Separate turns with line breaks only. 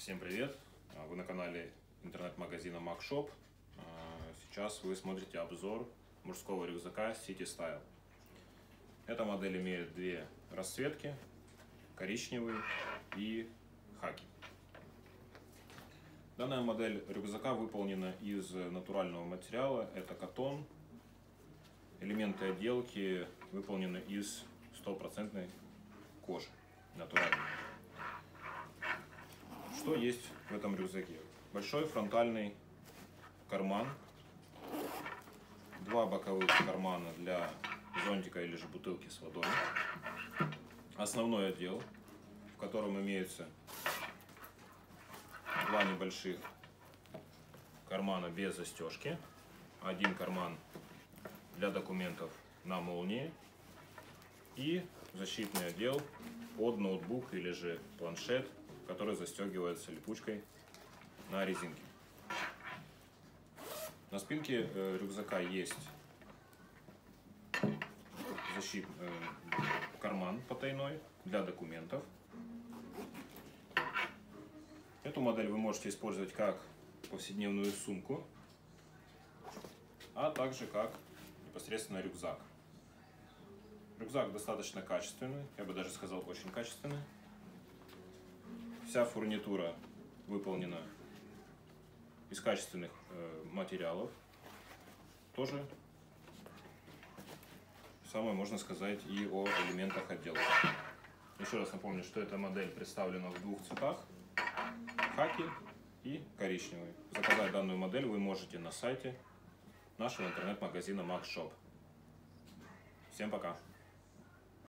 Всем привет! Вы на канале интернет-магазина MacShop. Сейчас вы смотрите обзор мужского рюкзака City Style. Эта модель имеет две расцветки: коричневый и хаки. Данная модель рюкзака выполнена из натурального материала, это катон. Элементы отделки выполнены из 100% кожи натуральной. Что есть в этом рюкзаке? Большой фронтальный карман, два боковых кармана для зонтика или же бутылки с водой, основной отдел, в котором имеются два небольших кармана без застежки, один карман для документов на молнии и защитный отдел под ноутбук или же планшет, который застегивается липучкой на резинке. На спинке рюкзака есть карман потайной для документов. Эту модель вы можете использовать как повседневную сумку, а также как непосредственно рюкзак. Рюкзак достаточно качественный, я бы даже сказал, очень качественный. Вся фурнитура выполнена из качественных материалов. Тоже самое можно сказать и о элементах отделки. Еще раз напомню, что эта модель представлена в двух цветах: хаки и коричневый. Заказать данную модель вы можете на сайте нашего интернет-магазина MacShop. Всем пока!